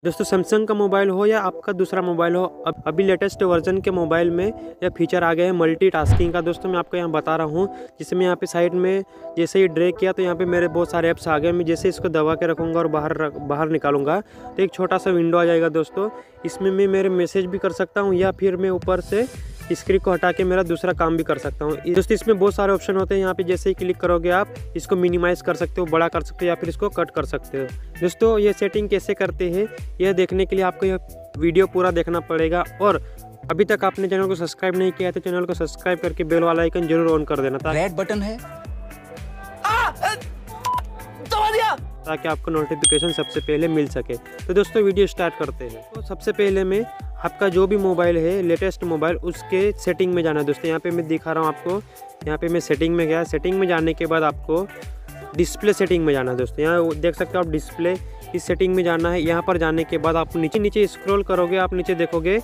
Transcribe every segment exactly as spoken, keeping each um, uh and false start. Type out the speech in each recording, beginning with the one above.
दोस्तों सैमसंग का मोबाइल हो या आपका दूसरा मोबाइल हो, अब अभी लेटेस्ट वर्जन के मोबाइल में यह फीचर आ गया है मल्टीटास्किंग का। दोस्तों मैं आपको यहाँ बता रहा हूँ, जिसमें यहाँ पे साइड में जैसे ही ड्रैग किया तो यहाँ पे मेरे बहुत सारे ऐप्स आ गए। मैं जैसे इसको दबा के रखूँगा और बाहर बाहर निकालूंगा तो एक छोटा सा विंडो आ जाएगा। दोस्तों इसमें मैं मेरे मैसेज भी कर सकता हूँ या फिर मैं ऊपर से स्क्रीन को हटा के मेरा दूसरा काम भी कर सकता हूँ। दोस्तों इसमें बहुत सारे ऑप्शन होते हैं। यहाँ पे जैसे ही क्लिक करोगे आप इसको मिनिमाइज़ कर सकते हो, बड़ा कर सकते हो या फिर इसको कट कर सकते हो। दोस्तों ये सेटिंग कैसे करते हैं यह देखने के लिए आपको यह वीडियो पूरा देखना पड़ेगा। और अभी तक आपने चैनल को सब्सक्राइब नहीं किया तो चैनल को सब्सक्राइब करके बेल वाला आइकन जरूर ऑन कर देना, रेड बटन है ताकि आपको नोटिफिकेशन सबसे पहले मिल सके। तो दोस्तों वीडियो स्टार्ट करते हैं। तो सबसे पहले में आपका जो भी मोबाइल है लेटेस्ट मोबाइल उसके सेटिंग में जाना है। दोस्तों यहाँ पे मैं दिखा रहा हूँ आपको, यहाँ पे मैं सेटिंग में गया। सेटिंग में जाने के बाद आपको डिस्प्ले सेटिंग में जाना है। दोस्तों यहाँ देख सकते हो आप डिस्प्ले इस सेटिंग में जाना है। यहाँ पर जाने के बाद आप नीचे नीचे स्क्रॉल करोगे, आप नीचे देखोगे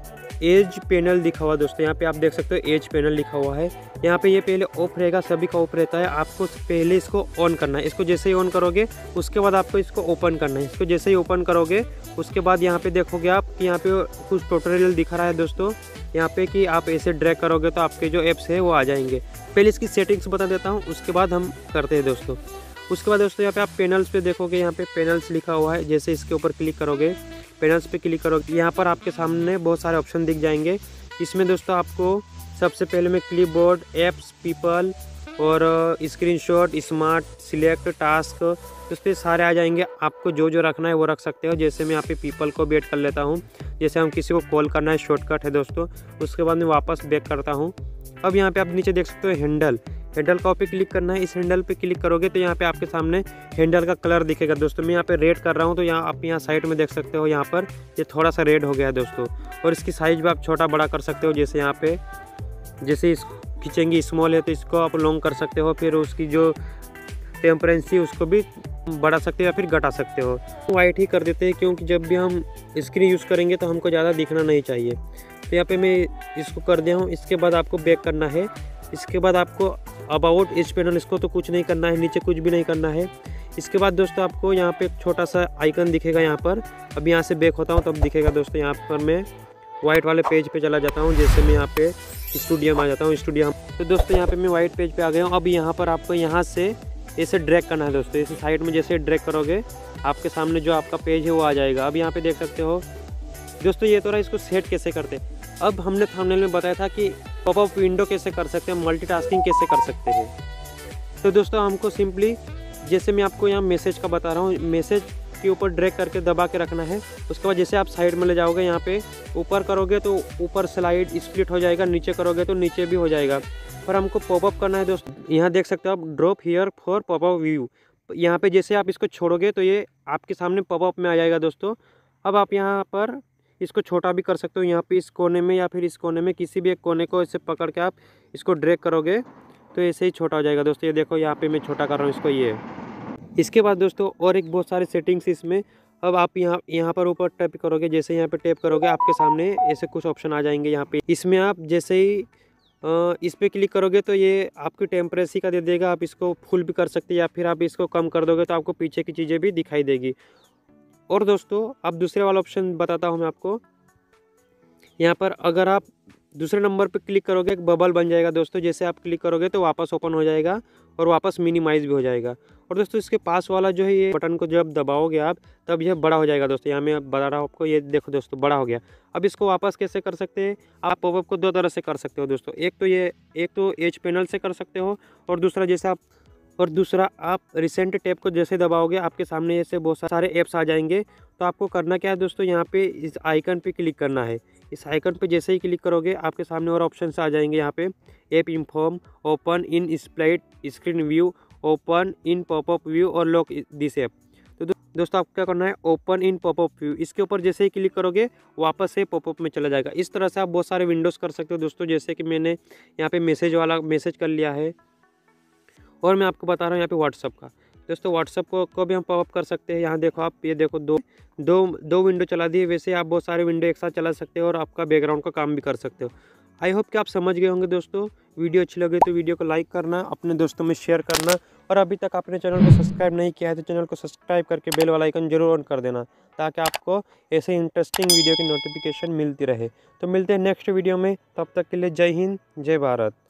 एज पैनल दिखा हुआ। दोस्तों यहाँ पे आप देख सकते हो एज पैनल लिखा हुआ है। यहाँ पे ये पहले ऑफ रहेगा, सभी का ऑफ रहता है। आपको पहले इसको ऑन करना है। इसको जैसे ही ऑन करोगे उसके बाद आपको इसको ओपन करना है। इसको जैसे ही ओपन करोगे उसके बाद यहाँ पे देखोगे आप कि यहाँ पे कुछ ट्यूटोरियल दिखा रहा है। दोस्तों यहाँ पे कि आप ऐसे ड्रैग करोगे तो आपके जो ऐप्स है वो आ जाएंगे। पहले इसकी सेटिंग्स बता देता हूँ, उसके बाद हम करते हैं दोस्तों। उसके बाद दोस्तों यहाँ पे आप पैनल्स पे देखोगे, यहाँ पे पैनल्स लिखा हुआ है। जैसे इसके ऊपर क्लिक करोगे, पैनल्स पे क्लिक करोगे, यहाँ पर आपके सामने बहुत सारे ऑप्शन दिख जाएंगे। इसमें दोस्तों आपको सबसे पहले में क्लिपबोर्ड, एप्स, पीपल और स्क्रीनशॉट, स्मार्ट, सिलेक्ट, टास्क, दोस्तों सारे आ जाएंगे। आपको जो जो रखना है वो रख सकते हो। जैसे मैं यहाँ पे पीपल को भी ऐड कर लेता हूँ। जैसे हम किसी को कॉल करना है, शॉर्टकट है दोस्तों। उसके बाद मैं वापस बैक करता हूँ। अब यहाँ पे आप नीचे देख सकते हो हैंडल, हैंडल का पे क्लिक करना है। इस हैंडल पे क्लिक करोगे तो यहाँ पे आपके सामने हैंडल का कलर दिखेगा। दोस्तों मैं यहाँ पे रेड कर रहा हूँ तो यहाँ आप यहाँ साइड में देख सकते हो, यहाँ पर ये थोड़ा सा रेड हो गया है दोस्तों। और इसकी साइज भी आप छोटा बड़ा कर सकते हो। जैसे यहाँ पे जैसे इस खींचेंगे स्मॉल है तो इसको आप लॉन्ग कर सकते हो। फिर उसकी जो टेम्परेंसी उसको भी बढ़ा सकते हो या फिर घटा सकते हो। वाइट ही कर देते हैं क्योंकि जब भी हम स्क्रीन यूज़ करेंगे तो हमको ज़्यादा दिखना नहीं चाहिए। तो यहाँ पे मैं इसको कर दिया हूँ। इसके बाद आपको बैक करना है। इसके बाद आपको अबाउट एज पैनल, इसको तो कुछ नहीं करना है, नीचे कुछ भी नहीं करना है। इसके बाद दोस्तों आपको यहाँ पे एक छोटा सा आइकन दिखेगा यहाँ पर। अब यहाँ से बैक होता हूँ तब दिखेगा दोस्तों। यहाँ पर मैं वाइट वाले पेज पे चला जाता हूँ। जैसे मैं यहाँ पे स्टूडियो में आ जाता हूँ, स्टूडियो। तो दोस्तों यहाँ पे मैं वाइट पेज पे आ गया हूँ। अब यहाँ पर आपको यहाँ से ऐसे ड्रैग करना है दोस्तों। इस साइड में जैसे ड्रैग करोगे आपके सामने जो आपका पेज है वो आ जाएगा। अब यहाँ पे देख सकते हो दोस्तों, ये तो रहा इसको सेट कैसे करते हैं। अब हमने थंबनेल में बताया था कि पॉपअप विंडो कैसे कर सकते हैं, मल्टीटास्किंग कैसे कर सकते हैं। तो दोस्तों हमको सिंपली जैसे मैं आपको यहाँ मैसेज का बता रहा हूँ, मैसेज के ऊपर ड्रैग करके दबा के रखना है। उसके बाद जैसे आप साइड में ले जाओगे, यहाँ पे ऊपर करोगे तो ऊपर स्लाइड स्प्लिट हो जाएगा, नीचे करोगे तो नीचे भी हो जाएगा। पर हमको पॉपअप करना है दोस्तों। यहाँ देख सकते हो आप drop here for popup view. यहाँ पे जैसे आप इसको छोड़ोगे तो ये आपके सामने पॉपअप में आ जाएगा दोस्तों। अब आप यहाँ पर इसको छोटा भी कर सकते हो। यहाँ पे इस कोने में या फिर इस कोने में किसी भी एक कोने को ऐसे पकड़ के आप इसको ड्रैग करोगे तो ऐसे ही छोटा हो जाएगा दोस्तों। ये देखो यहाँ पे मैं छोटा कर रहा हूँ इसको, ये। इसके बाद दोस्तों और एक बहुत सारे सेटिंग्स इसमें। अब आप यहाँ यहाँ पर ऊपर टैप करोगे, जैसे यहाँ पे टैप करोगे आपके सामने ऐसे कुछ ऑप्शन आ जाएंगे। यहाँ पे इसमें आप जैसे ही इस पर क्लिक करोगे तो ये आपकी टेम्परेचर का दे देगा। आप इसको फुल भी कर सकते हैं या फिर आप इसको कम कर दोगे तो आपको पीछे की चीज़ें भी दिखाई देगी। और दोस्तों अब दूसरे वाला ऑप्शन बताता हूँ मैं आपको। यहाँ पर अगर आप दूसरे नंबर पर क्लिक करोगे एक बबल बन जाएगा दोस्तों। जैसे आप क्लिक करोगे तो वापस ओपन हो जाएगा और वापस मिनिमाइज भी हो जाएगा। और दोस्तों इसके पास वाला जो है ये बटन को जब दबाओगे आप तब यह बड़ा हो जाएगा दोस्तों। यहाँ मैं बता रहा हूँ आपको, ये देखो दोस्तों बड़ा हो गया। अब इसको वापस कैसे कर सकते हैं, आप पॉपअप को दो तरह से कर सकते हो दोस्तों। एक तो ये एक तो एज पैनल से कर सकते हो और दूसरा जैसे आप और दूसरा आप रिसेंट टैब को जैसे दबाओगे आपके सामने ऐसे बहुत सारे ऐप्स आ जाएंगे। तो आपको करना क्या है दोस्तों, यहाँ पे इस आइकन पे क्लिक करना है। इस आइकन पे जैसे ही क्लिक करोगे आपके सामने और ऑप्शन आ जाएंगे। यहाँ पे app inform, open in split screen view, open in popup view और लॉक दिस ऐप। तो दो, दोस्तों आपको क्या करना है, ओपन इन पॉपअप व्यू, इसके ऊपर जैसे ही क्लिक करोगे वापस से पॉपअप में चला जाएगा। इस तरह से आप बहुत सारे विंडोज़ कर सकते हो दोस्तों। जैसे कि मैंने यहाँ पे मैसेज वाला मैसेज कर लिया है। और मैं आपको बता रहा हूँ यहाँ पे व्हाट्सअप का दोस्तों। व्हाट्सअप को को भी हम पॉपअप कर सकते हैं। यहाँ देखो आप, ये देखो दो दो दो विंडो चला दी है। वैसे आप बहुत सारे विंडो एक साथ चला सकते हो और आपका बैकग्राउंड का काम भी कर सकते हो। आई होप कि आप समझ गए होंगे दोस्तों। वीडियो अच्छी लगे तो वीडियो को लाइक करना, अपने दोस्तों में शेयर करना और अभी तक आपने चैनल को सब्सक्राइब नहीं किया है तो चैनल को सब्सक्राइब करके बेल वाला आइकन जरूर ऑन कर देना, ताकि आपको ऐसे इंटरेस्टिंग वीडियो की नोटिफिकेशन मिलती रहे। तो मिलते हैं नेक्स्ट वीडियो में, तब तक के लिए जय हिंद, जय भारत।